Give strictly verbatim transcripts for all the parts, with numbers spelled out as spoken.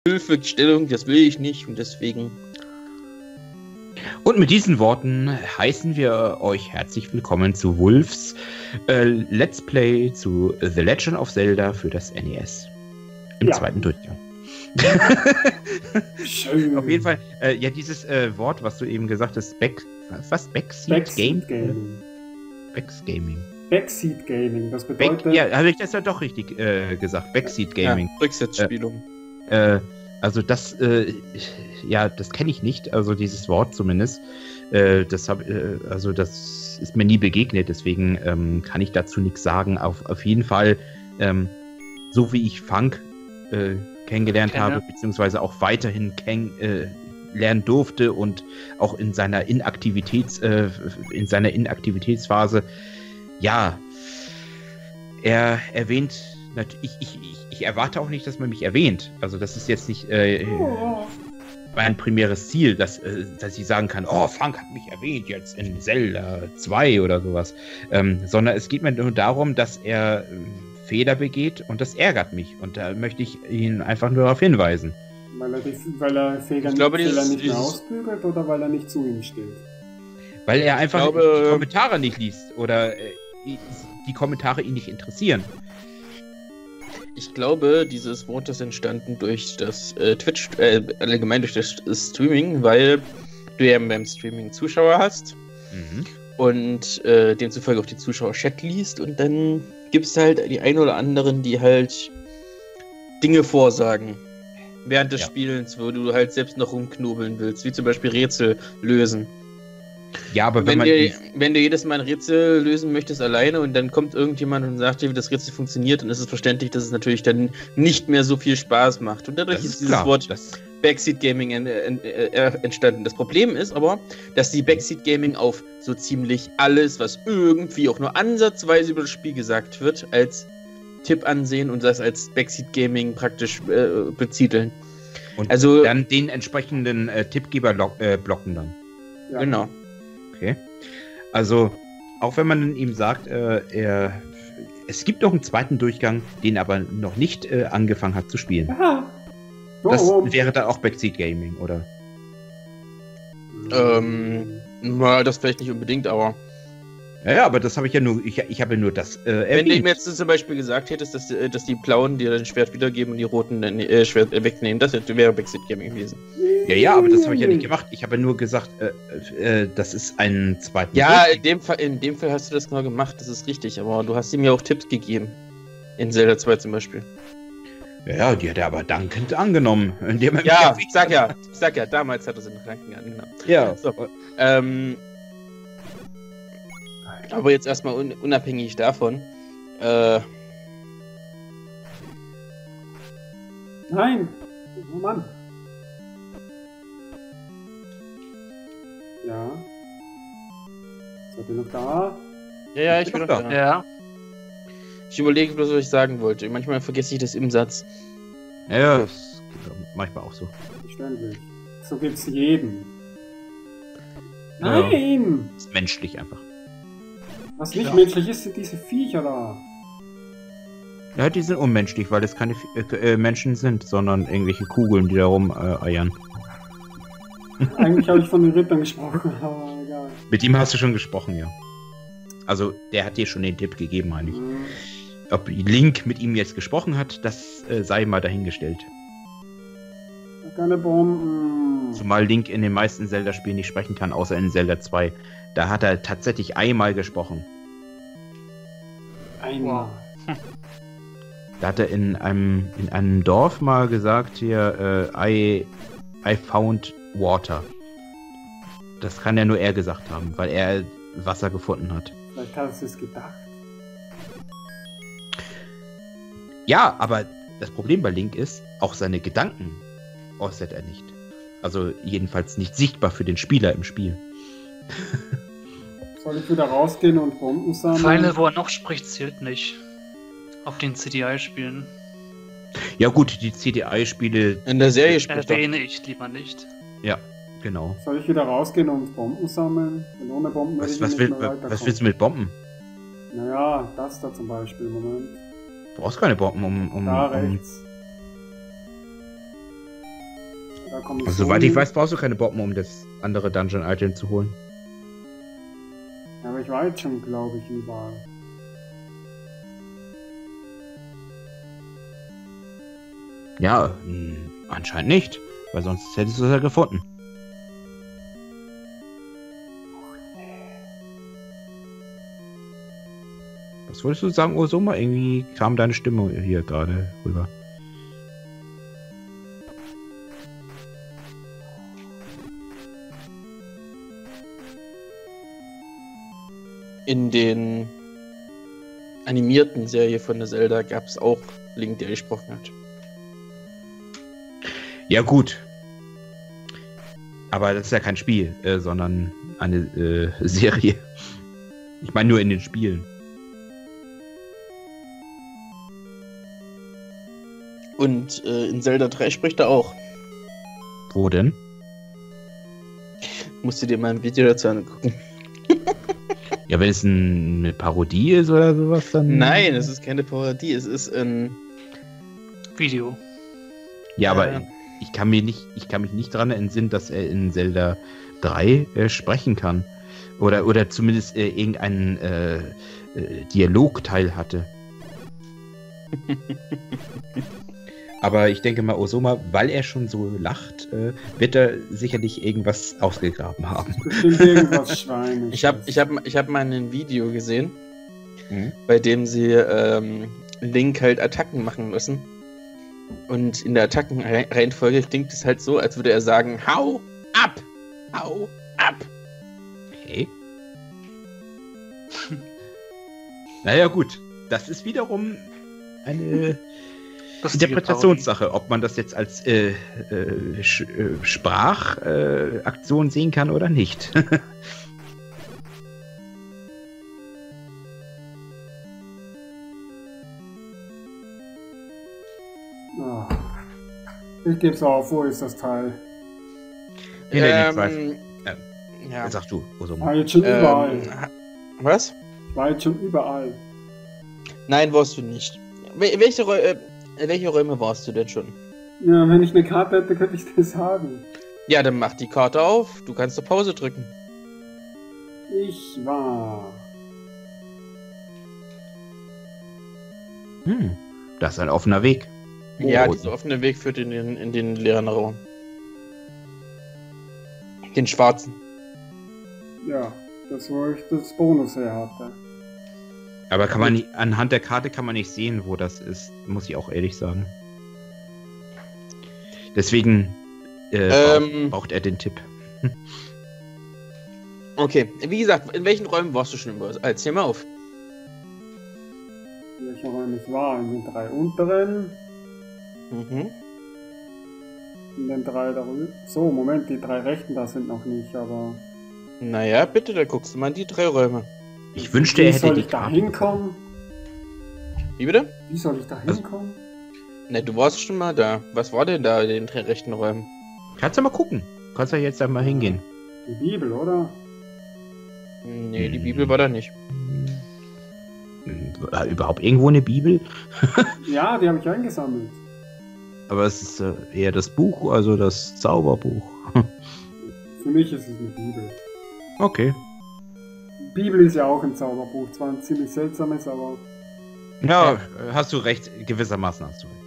Hilfestellung, das will ich nicht und deswegen. Und mit diesen Worten heißen wir euch herzlich willkommen zu Wulfs äh, Let's Play zu The Legend of Zelda für das N E S. Im ja. zweiten Durchgang. Schön. Auf jeden Fall, äh, ja, dieses äh, Wort, was du eben gesagt hast, Back, was? Backseat, Backseat Game? Gaming. Backseat Gaming. Backseat Gaming, das bedeutet... Back, ja, habe ich das ja doch richtig äh, gesagt. Backseat Gaming. Ja, Rücksitzspielung. Äh, äh, also das, äh, ja, das kenne ich nicht, also dieses Wort zumindest. Äh, das hab, äh, also das ist mir nie begegnet, deswegen ähm, kann ich dazu nichts sagen. Auf, auf jeden Fall, ähm, so wie ich Funk äh, kennengelernt Kenne. habe, beziehungsweise auch weiterhin kenn, äh, lernen durfte und auch in seiner Inaktivitäts, äh, in seiner Inaktivitätsphase, ja, er erwähnt, ich, ich, ich, ich erwarte auch nicht, dass man mich erwähnt. Also das ist jetzt nicht äh, oh. mein primäres Ziel, dass, äh, dass ich sagen kann, oh, Funk hat mich erwähnt jetzt in Zelda zwei oder sowas. Ähm, sondern es geht mir nur darum, dass er äh, Fehler begeht und das ärgert mich. Und da möchte ich ihn einfach nur darauf hinweisen. Weil er, die, weil er Fehler, glaube, Fehler dieses, nicht mehr ausbügelt oder weil er nicht zu ihm steht? Weil er einfach glaube, die Kommentare nicht liest oder äh, die Kommentare ihn nicht interessieren. Ich glaube, dieses Wort ist entstanden durch das äh, Twitch, äh, allgemein durch das Streaming, weil du ja beim Streaming Zuschauer hast mhm. und äh, demzufolge auch die Zuschauer-Chat liest und dann gibt es halt die ein oder anderen, die halt Dinge vorsagen während des ja. Spielens, wo du halt selbst noch rumknobeln willst, wie zum Beispiel Rätsel lösen. Ja, aber wenn, wenn, man dir, wenn du jedes Mal ein Rätsel lösen möchtest alleine und dann kommt irgendjemand und sagt dir, wie das Rätsel funktioniert, dann ist es verständlich, dass es natürlich dann nicht mehr so viel Spaß macht. Und dadurch ist, ist dieses klar. Wort das Backseat Gaming en, en, en, entstanden. Das Problem ist aber, dass die Backseat Gaming auf so ziemlich alles, was irgendwie auch nur ansatzweise über das Spiel gesagt wird, als Tipp ansehen und das als Backseat Gaming praktisch äh, beziteln. Und also, dann den entsprechenden äh, Tippgeber lo- äh, blocken dann. Ja. Genau. Okay. Also, auch wenn man ihm sagt, äh, er, es gibt noch einen zweiten Durchgang, den aber noch nicht äh, angefangen hat zu spielen. Aha. Das oh. wäre dann auch Backseat Gaming, oder? Ähm, na, das vielleicht nicht unbedingt, aber... Ja, ja, aber das habe ich ja nur, ich, ich habe ja nur das äh, Wenn du ihm jetzt zum Beispiel gesagt hättest, dass, dass die Blauen dir dein Schwert wiedergeben und die Roten dein äh, Schwert wegnehmen, das wäre Backseat Gaming gewesen. Ja, ja, aber das habe ich ja nicht gemacht. Ich habe ja nur gesagt, äh, äh, das ist ein zweiter. Ja, in dem, Fall, in dem Fall hast du das genau gemacht, das ist richtig, aber du hast ihm ja auch Tipps gegeben. In Zelda zwei zum Beispiel. Ja, ja, die hat er aber dankend angenommen. Indem er ja, ich sag ja, ich sag ja, damals hat er sie noch dankend angenommen. Ja. So, ähm... Aber jetzt erstmal un- unabhängig davon. Äh. Nein! Oh Mann! Ja. Seid ihr noch da? Ja, ja, ich bin noch da. da. Ja. Ich überlege bloß, was ich sagen wollte. Manchmal vergesse ich das im Satz. Ja, ja, das ist manchmal auch so. Verständlich. So gibt's jeden. Nein! Das ist menschlich einfach. Was nicht ja. menschlich ist, sind diese Viecher da. Ja, die sind unmenschlich, weil es keine äh, Menschen sind, sondern irgendwelche Kugeln, die da rum äh, eiern. Eigentlich habe ich von den Rittern gesprochen, aber egal. Mit ihm hast du schon gesprochen, ja. Also, der hat dir schon den Tipp gegeben, meine ich. Mhm. Ob Link mit ihm jetzt gesprochen hat, das äh, sei mal dahingestellt. Keine Bomben. Zumal Link in den meisten Zelda-Spielen nicht sprechen kann, außer in Zelda zwei. Da hat er tatsächlich einmal gesprochen. Einmal. Wow. Da hat er in einem, in einem Dorf mal gesagt, hier, äh, I, I found water. Das kann ja nur er gesagt haben, weil er Wasser gefunden hat. Vielleicht hast du es gedacht. Ja, aber das Problem bei Link ist, auch seine Gedanken äußert er nicht. Also jedenfalls nicht sichtbar für den Spieler im Spiel. Soll ich wieder rausgehen und Bomben sammeln? Pfeile, wo er noch spricht, zählt nicht. Auf den C D I-Spielen. Ja gut, die C D I-Spiele... In der Serie spricht erwähne ich lieber nicht. Ja, genau. Soll ich wieder rausgehen und Bomben sammeln? Denn ohne Bomben was, was, will, was willst du mit Bomben? Naja, das da zum Beispiel, Moment. Du brauchst keine Bomben, um... um da um, rechts. Also, soweit ich weiß, brauchst du keine Bomben, um das andere Dungeon-Item zu holen. Ja, aber ich war jetzt schon, glaube ich, überall. Ja, mh, anscheinend nicht, weil sonst hättest du es ja gefunden. Was wolltest du sagen, Osoma? Irgendwie kam deine Stimme hier gerade rüber. In den animierten Serie von der Zelda gab es auch Link, der gesprochen hat. Ja gut. Aber das ist ja kein Spiel, äh, sondern eine äh, Serie. Ich meine nur in den Spielen. Und äh, in Zelda drei spricht er auch. Wo denn? Musst du dir mal ein Video dazu angucken. Ja, wenn es ein, eine Parodie ist oder sowas, dann... Nein, es ist keine Parodie, es ist ein... Video. Ja, aber äh, ich kann mir nicht, ich kann mich nicht daran entsinnen, dass er in Zelda drei äh, sprechen kann. Oder, oder zumindest äh, irgendeinen äh, äh, Dialogteil hatte. Aber ich denke mal, Osoma, weil er schon so lacht, äh, wird er sicherlich irgendwas ausgegraben haben. Bestimmt irgendwas Schweiniges. Ich habe ich hab, ich hab mal ein Video gesehen, mhm. bei dem sie ähm, Link halt Attacken machen müssen. Und in der Attackenreihenfolge klingt es halt so, als würde er sagen, hau ab! Hau ab! Okay. Naja gut, das ist wiederum eine... Interpretationssache, ob man das jetzt als äh, äh, Sch äh, Sprachaktion äh, sehen kann oder nicht. Oh. Ich geb's auf, wo ist das Teil? Hinter ähm, den äh, ja. Sag du, Osoma. War jetzt schon ähm, überall. Was? War jetzt schon überall. Nein, warst du nicht. Welche, äh, welche Räume warst du denn schon? Ja, wenn ich eine Karte hätte, könnte ich das sagen. Ja, dann mach die Karte auf. Du kannst auf Pause drücken. Ich war... Hm, das ist ein offener Weg. Ja, oh, dieser offene Weg führt in den, in den leeren Raum. Den schwarzen. Ja, das wo ich das Bonus her hatte. Aber kann man nicht, anhand der Karte kann man nicht sehen, wo das ist, muss ich auch ehrlich sagen. Deswegen äh, ähm, braucht, braucht er den Tipp. Okay, wie gesagt, in welchen Räumen warst du schon überall? Erzähl mal auf. In welchen Räumen ich war? In den drei unteren. Mhm. In den drei darüber. So, Moment, die drei rechten da sind noch nicht, aber... Naja, bitte, da guckst du mal in die drei Räume. Ich wünschte, er hätte die Karte. Wie soll ich da hinkommen? Wie bitte? Wie soll ich da hinkommen? Ne, du warst schon mal da. Was war denn da in den drei rechten Räumen? Kannst du mal gucken. Kannst du ja jetzt einmal hingehen. Die Bibel, oder? Nee, die Bibel war da nicht. War überhaupt irgendwo eine Bibel? Ja, die habe ich eingesammelt. Aber es ist äh, eher das Buch, also das Zauberbuch. Für mich ist es eine Bibel. Okay. Die Bibel ist ja auch ein Zauberbuch. Zwar ein ziemlich seltsames, aber... Ja, hast du recht. Gewissermaßen hast du recht.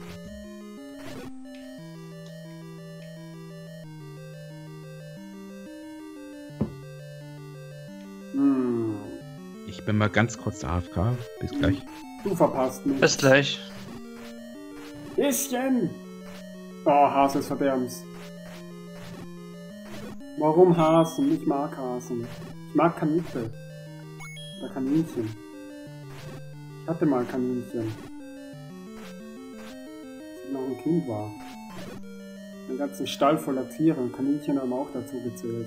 Hm. Ich bin mal ganz kurz A F K. Bis gleich. Du verpasst mich. Bis gleich. Häschen! Oh, Hase des Verderbens. Warum Hasen? Ich mag Hasen. Ich mag Kaninchen. Oder Kaninchen. Ich hatte mal Kaninchen. Als ich noch ein Kind war. Einen ganzen Stall voller Tiere und Kaninchen haben auch dazu gezählt.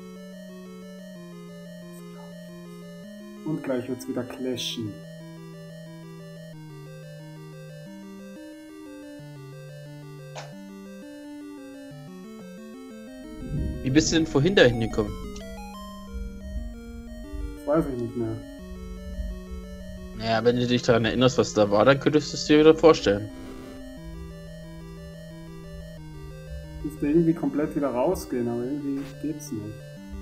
Und gleich wird's wieder clashen. Wie bist du denn vorhin da hingekommen? Das weiß ich nicht mehr. Naja, wenn du dich daran erinnerst, was da war, dann könntest du es dir wieder vorstellen. Ich müsste irgendwie komplett wieder rausgehen, aber irgendwie geht's nicht.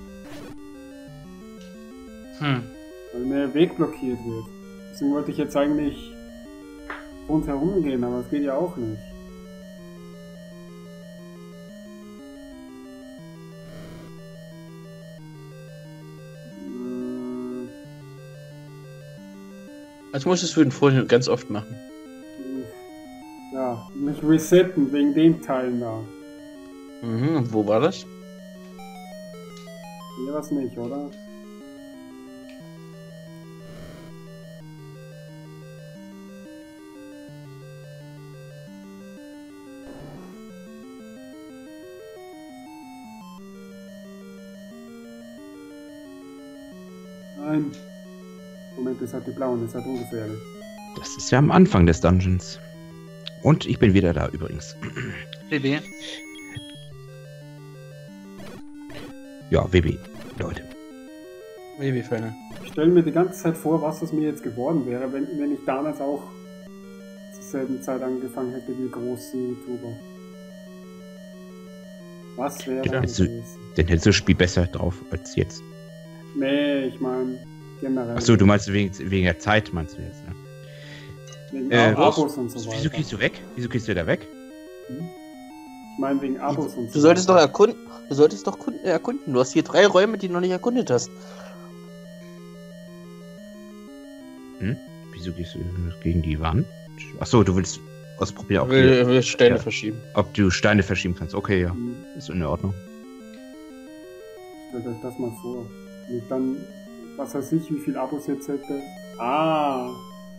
Hm. Weil mir der Weg blockiert wird. Deswegen wollte ich jetzt eigentlich rundherum gehen, aber es geht ja auch nicht. Das musstest du den vorhin ganz oft machen. Ja, mich resetten wegen den Teilen da. Mhm, und wo war das? Hier was nicht, oder? Nein. Moment, das hat die blauen, das hat ungefährlich. Das ist ja am Anfang des Dungeons. Und ich bin wieder da übrigens. W B. Ja, W B, Leute. W B-Feine. Ich stelle mir die ganze Zeit vor, was es mir jetzt geworden wäre, wenn, wenn ich damals auch zur selben Zeit angefangen hätte wie große YouTuber. Was wäre Den dann hättest, du, gewesen? den hättest du das Spiel besser drauf als jetzt. Nee, ich meine generell. Achso, du meinst wegen, wegen der Zeit, meinst du jetzt, ne? Wegen Äh, Abos und so weiter. Wieso gehst du weg? Wieso gehst du da weg? Hm? Ich meine wegen Abos und so Du solltest weiter. doch erkunden. Du solltest doch Kunden erkunden. Du hast hier drei Räume, die du noch nicht erkundet hast. Hm? Wieso gehst du gegen die Wand? Achso, du willst ausprobieren, ob, Will, du, will Steine ja. verschieben. ob du Steine verschieben kannst. Okay, ja. Hm. Ist in Ordnung. Stellt euch das mal vor. Und ich dann, was weiß ich, wie viel Abos jetzt hätte. Ah,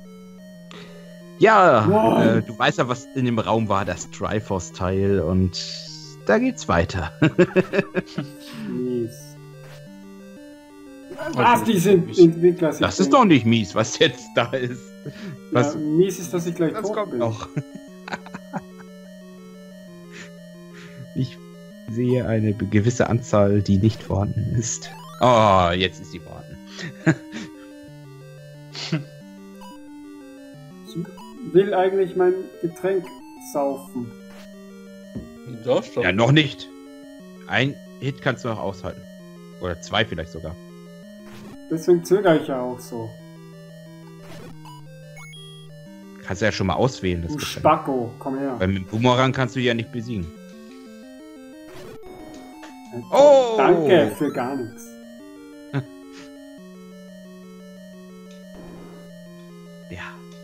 Ja, Wow. äh, du weißt ja, was in dem Raum war, das Triforce-Teil, und da geht's weiter. mies. Was, die sind Entwickler sind. Das ist doch nicht mies, was jetzt da ist. Was, Ja, mies ist, dass ich gleich das tot kommt bin. noch. Ich sehe eine gewisse Anzahl, die nicht vorhanden ist. Oh, jetzt ist sie vorhanden. Ich will eigentlich mein Getränk saufen. Du darfst doch. Ja, noch nicht. Ein Hit kannst du noch aushalten. Oder zwei vielleicht sogar. Deswegen zögere ich ja auch so. Kannst du ja schon mal auswählen. Das Du Getränk. Spacko, komm her. Weil mit Boomerang kannst du die ja nicht besiegen. Äh, Oh! Danke für gar nichts. Ja.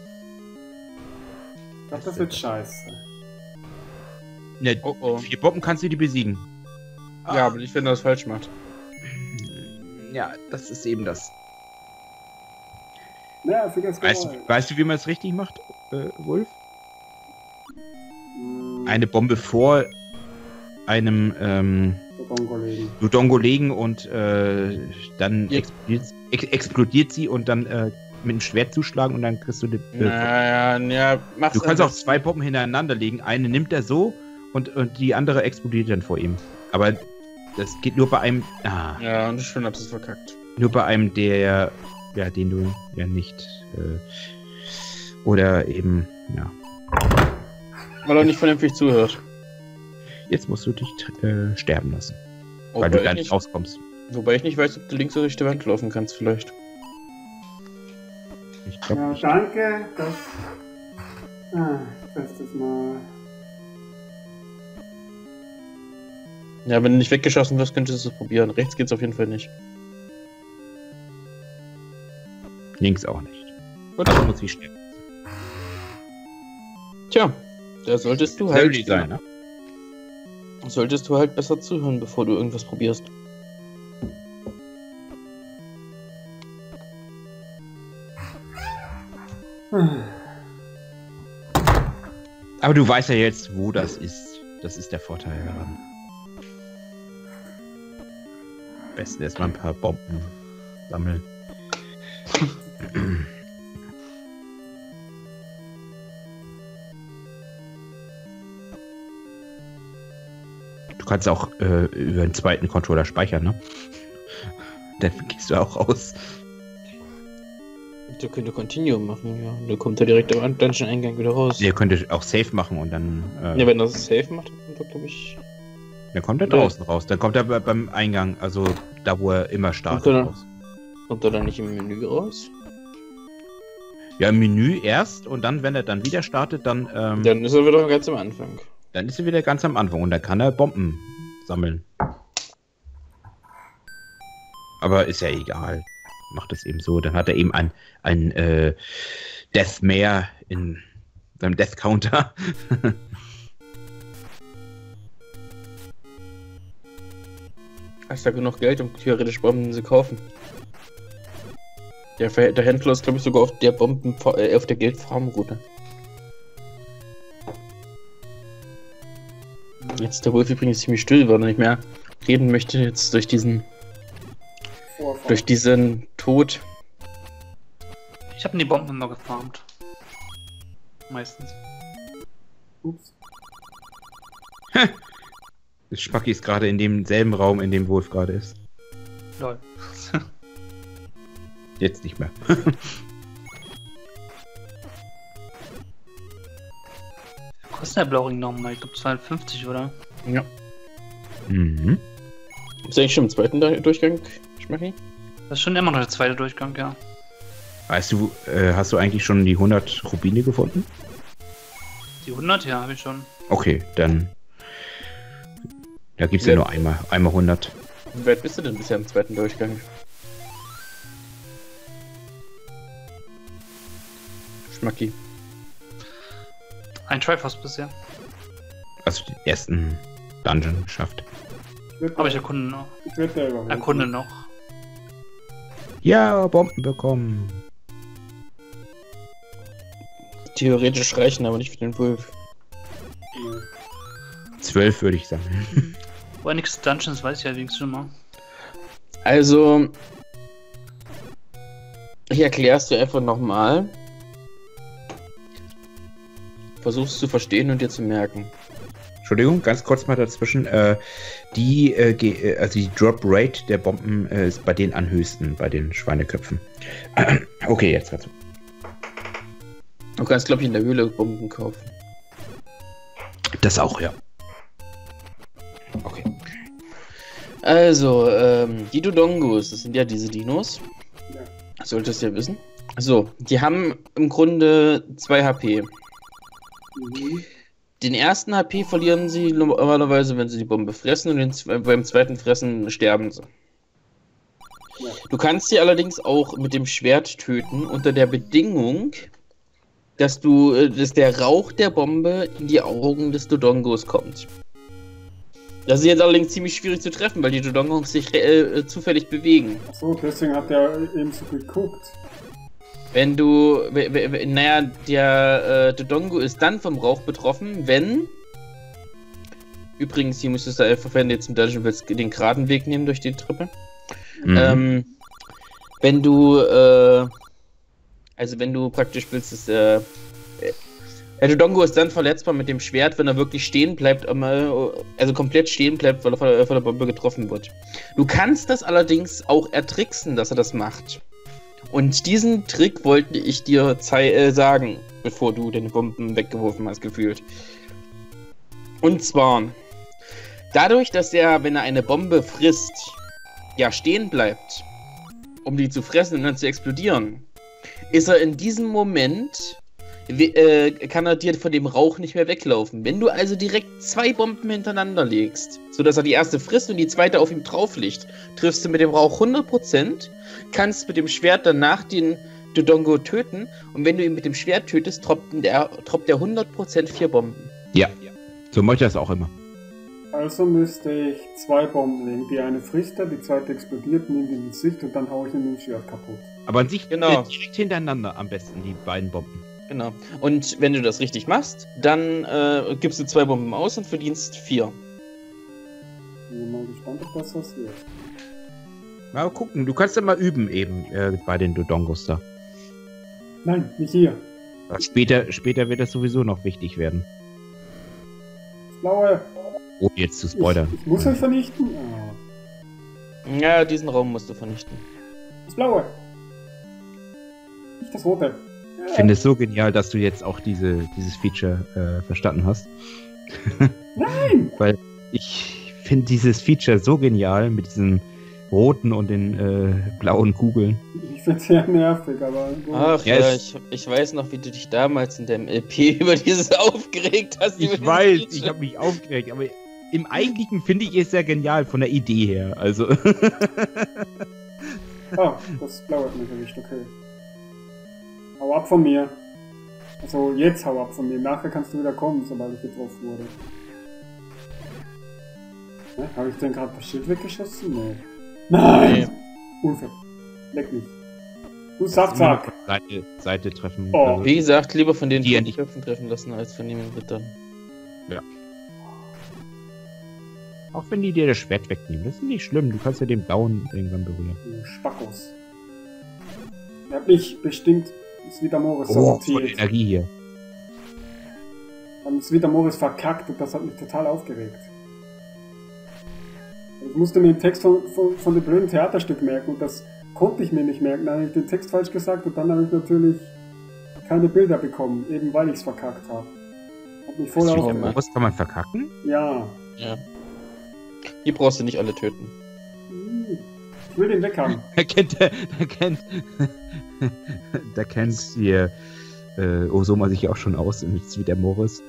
Ich glaube, das wird scheiße. Ja, Oh oh. vier Bomben kannst du die besiegen. Ja, aber nicht, wenn er das falsch macht. Ja, das ist eben das. Ja, vergiss Weißt du, weißt du, wie man es richtig macht, äh, Wolf? Hm, Eine Bombe vor einem ähm, Bongo legen. Dodongo legen und äh, dann Ja. explodiert, ex explodiert sie und dann äh, mit dem Schwert zuschlagen und dann kriegst du die. Äh, Naja, ja, mach's du kannst auch einfach. zwei Bomben hintereinander legen. Eine nimmt er so und, und die andere explodiert dann vor ihm. Aber das geht nur bei einem. Ah, Ja, und schon hab's es verkackt. nur bei einem, der. Ja, den du ja nicht. Äh, oder eben. Ja. Weil er nicht vernünftig zuhört. Jetzt musst du dich äh, sterben lassen. Oh, weil wobei du gar ich nicht nicht, rauskommst. wobei ich nicht weiß, ob du links oder rechte Wand laufen kannst, vielleicht. Ich glaube Ja, nicht. danke, dass. Ah, bestes Mal. Ja, wenn du nicht weggeschossen wirst, könntest du es probieren. Rechts geht's auf jeden Fall nicht. Links auch nicht. Gut. Also muss ich sterben. Tja, da solltest du Soll halt. die sein, ne? Solltest du halt besser zuhören, bevor du irgendwas probierst. Aber du weißt ja jetzt, wo das ist. Das ist der Vorteil daran. Am besten erstmal ein paar Bomben sammeln. Du kannst auch äh, über einen zweiten Controller speichern, ne? Dann gehst du auch raus. Du könntest Continuum machen, ja. Du kommst ja direkt am Dungeon-Eingang wieder raus. Ihr könnt auch Safe machen und dann. Äh, Ja, wenn das safe macht, dann kommt, glaube ich. Dann kommt er draußen raus. Dann kommt er beim Eingang, also da, wo er immer startet, kommt er, raus. Kommt er dann nicht im Menü raus? Ja, im Menü erst und dann, wenn er dann wieder startet, dann... Ähm, dann ist er wieder ganz am Anfang. Dann ist er wieder ganz am Anfang und dann kann er Bomben sammeln. Aber ist ja egal. Macht es eben so. Dann hat er eben ein, ein äh, Death mehr in seinem Death Counter. Hast du genug Geld, um theoretisch Bomben zu kaufen? Der, der Händler ist, glaube ich, sogar auf der Bomben äh, auf der Geldfarmroute. Jetzt ist der Wolf übrigens ziemlich still, weil er nicht mehr reden möchte jetzt durch diesen Vorfall. durch diesen Tod. Ich habe die Bomben noch gefarmt. Meistens. Ups. Spacki ist gerade in demselben Raum, in dem Wolf gerade ist. Lol. Jetzt nicht mehr. Kostet der Blauring nochmal? Ich glaube zweihundertfünfzig, oder? Ja. Mhm. Ist eigentlich schon im zweiten Durchgang, Schmacki? Das ist schon immer noch der zweite Durchgang, ja. Weißt du, äh, hast du eigentlich schon die hundert Rubine gefunden? Die hundert, ja, habe ich schon. Okay, dann... Da gibt es ja nur einmal, einmal hundert. Wie weit bist du denn bisher im zweiten Durchgang? Schmacki. Ein Triforce bisher. Also den ersten Dungeon geschafft. Aber ich erkunde noch. Ich werde Erkunde noch. Ja, Bomben bekommen. Theoretisch reichen, aber nicht für den Wolf. Zwölf würde ich sagen. Wo nichts Dungeons weiß ich ja wenigstens schon mal. Also, ich erklär's dir einfach nochmal. Versuch's zu verstehen und dir zu merken. Entschuldigung, ganz kurz mal dazwischen. Äh, die, äh, also die Drop Rate der Bomben äh, ist bei denen am höchsten, bei den Schweineköpfen. Okay, jetzt kannst du. Du kannst, glaube ich, in der Höhle Bomben kaufen. Das auch, ja. Okay. Also, ähm, die Dodongos, das sind ja diese Dinos. Ja. Solltest du ja wissen. So, die haben im Grunde zwei H P. Mhm. Den ersten H P verlieren sie normalerweise, wenn sie die Bombe fressen, und den, beim zweiten Fressen sterben sie. Ja. Du kannst sie allerdings auch mit dem Schwert töten, unter der Bedingung, dass du, dass der Rauch der Bombe in die Augen des Dodongos kommt. Das ist jetzt allerdings ziemlich schwierig zu treffen, weil die Dodongos sich äh, zufällig bewegen. Achso, deswegen hat er eben so geguckt. Wenn du, naja, der äh, Dodongo ist dann vom Rauch betroffen, wenn... Übrigens, hier müsstest du einfach, wenn du jetzt im Dungeon willst, den geraden Weg nehmen durch die Treppe. Mhm. Ähm, wenn du, äh, also wenn du praktisch willst, dass, äh, der Dodongo ist dann verletzbar mit dem Schwert, wenn er wirklich stehen bleibt, also komplett stehen bleibt, weil er von der Bombe getroffen wird. Du kannst das allerdings auch ertricksen, dass er das macht. Und diesen Trick wollte ich dir äh, sagen, bevor du den Bomben weggeworfen hast, gefühlt. Und zwar, dadurch, dass er, wenn er eine Bombe frisst, ja stehen bleibt, um die zu fressen und dann zu explodieren, ist er in diesem Moment, äh, kann er dir von dem Rauch nicht mehr weglaufen. Wenn du also direkt zwei Bomben hintereinander legst, sodass er die erste frisst und die zweite auf ihm drauf liegt, triffst du mit dem Rauch hundert Prozent, kannst mit dem Schwert danach den Dodongo töten, und wenn du ihn mit dem Schwert tötest, droppt der, droppt der hundert Prozent vier Bomben. Ja, so mache ich das auch immer. Also müsste ich zwei Bomben legen. Die eine frisst er, die zweite explodiert, nimmt ihn ins Gesicht und dann haue ich ihn mit dem Schwert kaputt. Aber an sich genau. äh, direkt hintereinander am besten, die beiden Bomben. Genau. Und wenn du das richtig machst, dann äh, gibst du zwei Bomben aus und verdienst vier. Ich bin mal gespannt, ob das was wird. Mal gucken, du kannst ja mal üben eben äh, bei den Dodongos da. Nein, nicht hier. Später, später wird das sowieso noch wichtig werden. Das Blaue. Oh, jetzt zu spoilern. Ich, ich muss euch vernichten. Oh. Ja, diesen Raum musst du vernichten. Das Blaue. Nicht das Rote. Ich finde es so genial, dass du jetzt auch diese, dieses Feature äh, verstanden hast. Nein! Weil ich finde dieses Feature so genial mit diesen roten und den äh, blauen Kugeln. Ich finde es sehr nervig, aber... Gut. Ach ja, ja ich, ich weiß noch, wie du dich damals in dem L P über dieses aufgeregt hast. Ich weiß, Feature. Ich habe mich aufgeregt, aber im Eigentlichen finde ich es sehr genial von der Idee her. Also. Oh, das Blaue hat mich erwischt, okay. Hau ab von mir. Also jetzt hau ab von mir. Nachher kannst du wieder kommen, sobald ich getroffen wurde. Ja, habe ich denn gerade das Schild weggeschossen? Nee. Nein! Nee. Unfair. Leck mich. Du Saftsack! Seite, Seite treffen. Oh. Also wie gesagt, lieber von den Köpfen treffen lassen, als von den Rittern. Ja. Auch wenn die dir das Schwert wegnehmen, das ist nicht schlimm. Du kannst ja den blauen irgendwann berühren. Spackos. Er hat mich bestimmt Svita Morris oh, voll Energie hier. Haben Svita Morris verkackt und das hat mich total aufgeregt. Ich musste mir den Text von, von, von dem blöden Theaterstück merken und das konnte ich mir nicht merken. Dann habe ich den Text falsch gesagt und dann habe ich natürlich keine Bilder bekommen, eben weil ich es verkackt habe. Hat mich voll aufgeregt. Was kann man verkacken? Ja. Ja. Die brauchst du nicht alle töten. Ich will den weghaben. Da kennt, da kennt, da kennt ihr äh, Osoma sich auch schon aus, nichts wie der Morris.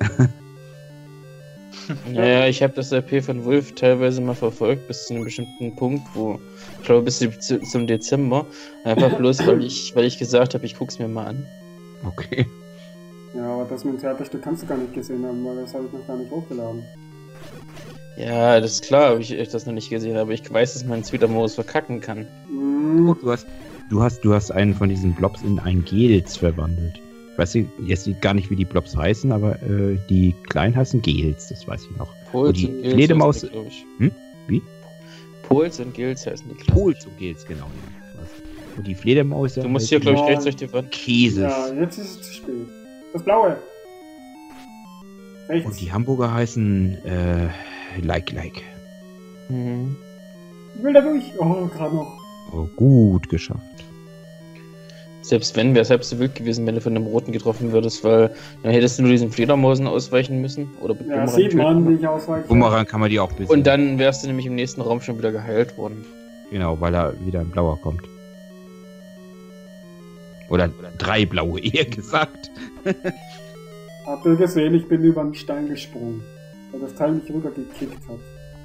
Naja, ich habe das R P von Wolf teilweise mal verfolgt, bis zu einem bestimmten Punkt, wo, ich glaube bis zu, zum Dezember, einfach bloß, weil ich, weil ich gesagt habe, ich guck's mir mal an. Okay. Ja, aber das mit dem Theaterstück kannst du gar nicht gesehen haben, weil das habe ich noch gar nicht hochgeladen. Ja, das ist klar, ob ich das noch nicht gesehen habe, aber ich weiß, dass man Svita Morris verkacken kann. Mm. Du hast, du hast, du hast einen von diesen Blobs in ein Gels verwandelt. Ich weiß jetzt gar nicht, wie die Blobs heißen, aber äh, die kleinen heißen Gels, das weiß ich noch. Pols die und Gels Fledermaus. glaube ich. Hm? Wie? Pols und Gels heißen die kleinen. Pols und Gels, genau. Ja. Und die Fledermaus. Du musst hier, glaube ich, rechts durch die Wand. Käse. Ja, jetzt ist es zu spät. Das Blaue. Rechts. Und die Hamburger heißen äh, Like Like. Mhm. Ich will da durch. Oh, gerade noch. Oh, gut geschafft. Selbst wenn, wäre es halb so wild gewesen, wenn du von dem Roten getroffen würdest, weil dann hättest du nur diesen Fledermausen ausweichen müssen. Oder mit ja, sieht man, wie ich ausweiche. Bumerang kann man die auch bisschen. Und dann wärst du nämlich im nächsten Raum schon wieder geheilt worden. Genau, weil da wieder ein Blauer kommt. Oder drei Blaue, eher gesagt. Habt ihr gesehen, ich bin über einen Stein gesprungen, weil das Teil mich rübergekickt hat.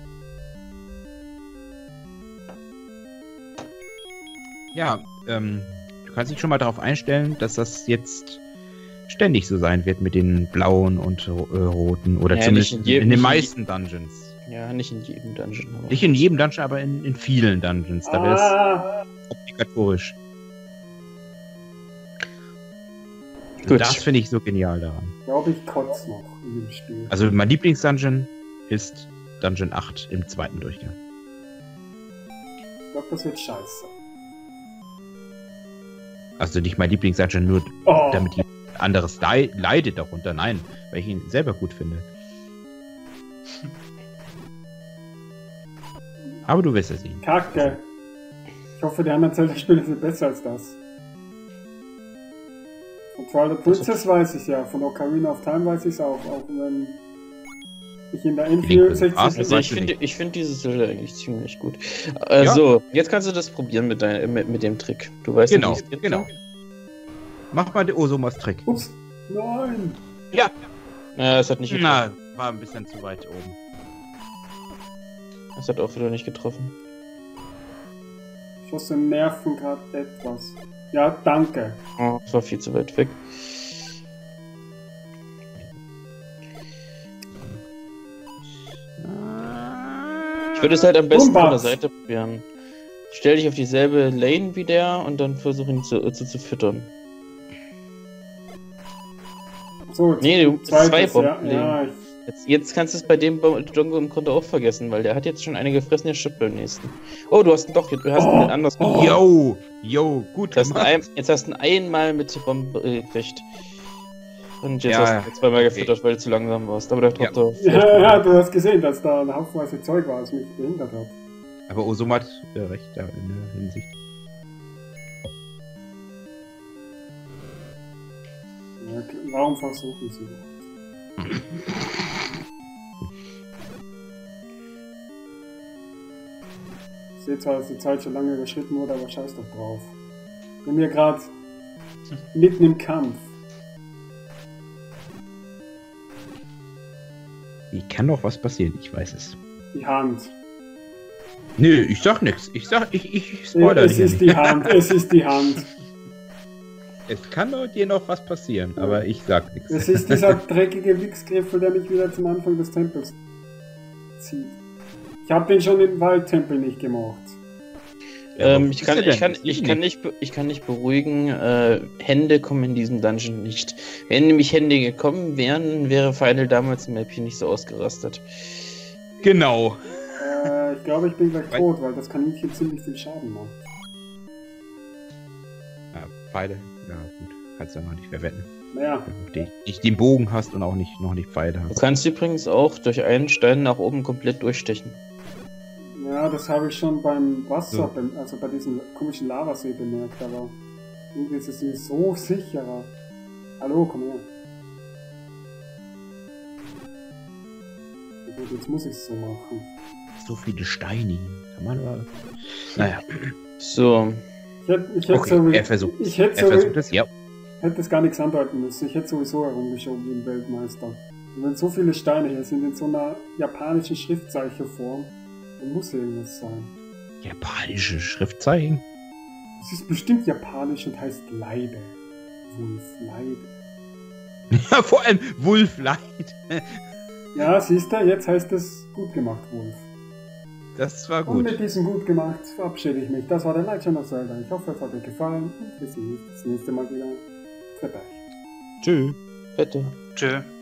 Ja, ähm, du kannst dich schon mal darauf einstellen, dass das jetzt ständig so sein wird mit den blauen und äh, roten. Oder ja, zumindest in, jedem, in den meisten Dungeons. Ja, nicht in jedem Dungeon. Aber nicht in jedem Dungeon, aber in, in vielen Dungeons. Da wäre es ah. obligatorisch. Gut. Das finde ich so genial daran. Ich glaube, ich kotze noch in dem Spiel. Also mein Lieblingsdungeon ist Dungeon acht im zweiten Durchgang. Ich glaube, das wird scheiße. Also nicht mein Lieblingsdungeon, nur oh. damit jemand anderes le leidet darunter. Nein, weil ich ihn selber gut finde. Aber du wirst es sehen. Kacke. Ich hoffe, die anderen Zelda-Spiele sind besser als das. Von Twilight Princess weiß ich ja, von Ocarina of Time weiß ich es auch, auch wenn ich in der N vierundsechzig... Also ich finde ich find diese Zelda eigentlich ziemlich gut. Also, ja. Jetzt kannst du das probieren mit, dein, mit, mit dem Trick. Du weißt genau, nicht, wie es geht. Genau. Mach mal den Osomas Trick. Ups, nein! Ja! Ja, es hat nicht getroffen. Na, war ein bisschen zu weit oben. Es hat auch wieder nicht getroffen. Ich wusste Nerven gerade etwas. Ja, danke. Oh, es war viel zu weit weg. Ich würde es halt am besten von der Seite probieren. Stell dich auf dieselbe Lane wie der und dann versuch ihn zu, zu, zu füttern. So, nee, du zwei Bomben. Ja, ja, jetzt, jetzt kannst du es bei dem Dongo im Grunde auch vergessen, weil der hat jetzt schon eine gefressene Chip beim nächsten. Oh, du hast doch, du hast oh, einen anders. Oh, yo, yo, gut hast ein, jetzt hast du ihn einmal mit Bombe äh, gekriegt. Und jetzt ja, hast du zweimal okay. gefüttert, weil du zu langsam warst. Aber der ja. Doch ja, ja, du hast gesehen, dass da ein Haufenweise Zeug war, das mich behindert hat. Aber Osoma hat äh, recht da in der Hinsicht. Ja, warum versuchen sie das? Ich sehe zwar, dass die Zeit schon lange überschritten wurde, aber scheiß doch drauf. Bin mir gerade mitten im Kampf. Wie kann doch was passieren? Ich weiß es. Die Hand. Nö, ich sag nix. Ich sag, ich, ich spoilere Es ist die Hand, es ist die Hand. Es kann doch dir noch was passieren, ja. Aber ich sag nichts. Es ist dieser dreckige Wichsgriffel, der mich wieder zum Anfang des Tempels zieht. Ich habe den schon im Waldtempel nicht gemacht. Ja, ähm, ich, kann, ich, kann, ich, kann nicht, ich kann nicht beruhigen, äh, Hände kommen in diesem Dungeon nicht. Wenn nämlich Hände gekommen wären, wäre Final damals im Mäppchen nicht so ausgerastet. Genau. Äh, ich glaube, ich bin gleich weil tot, weil das Kaninchen ziemlich viel Schaden macht. Ja, Pfeile. Ja, gut. Kannst du ja noch nicht verwenden. Naja. Wenn du nicht den Bogen hast und auch nicht, noch nicht Pfeile hast. Du kannst übrigens auch durch einen Stein nach oben komplett durchstechen. Ja, das habe ich schon beim Wasser, so. also bei diesem komischen Lavasee bemerkt, aber irgendwie ist es mir so sicherer. Hallo, komm her. Gut, jetzt muss ich es so machen. So viele Steine. Kann man aber... Naja. So. Ich hätte, ich hätte okay, so, er versucht ich hätte er so, versucht es, ja. hätte es gar nichts andeuten müssen. Ich hätte sowieso herumgeschoben wie ein Weltmeister. Und wenn so viele Steine hier sind in so einer japanischen Schriftzeichenform, dann muss irgendwas sein. Japanische Schriftzeichen? Es ist bestimmt japanisch und heißt Leide. Wulf Leide. Ja, vor allem Wulf Leide. Ja, siehst du, jetzt heißt es gut gemacht, Wulf. Das war gut. Und mit diesem gut gemacht verabschiede ich mich. Das war der Legend of Zelda. Ich hoffe, es hat euch gefallen und wir sehen uns das nächste Mal wieder. Für euch. Tschö. Bitte. Tschö.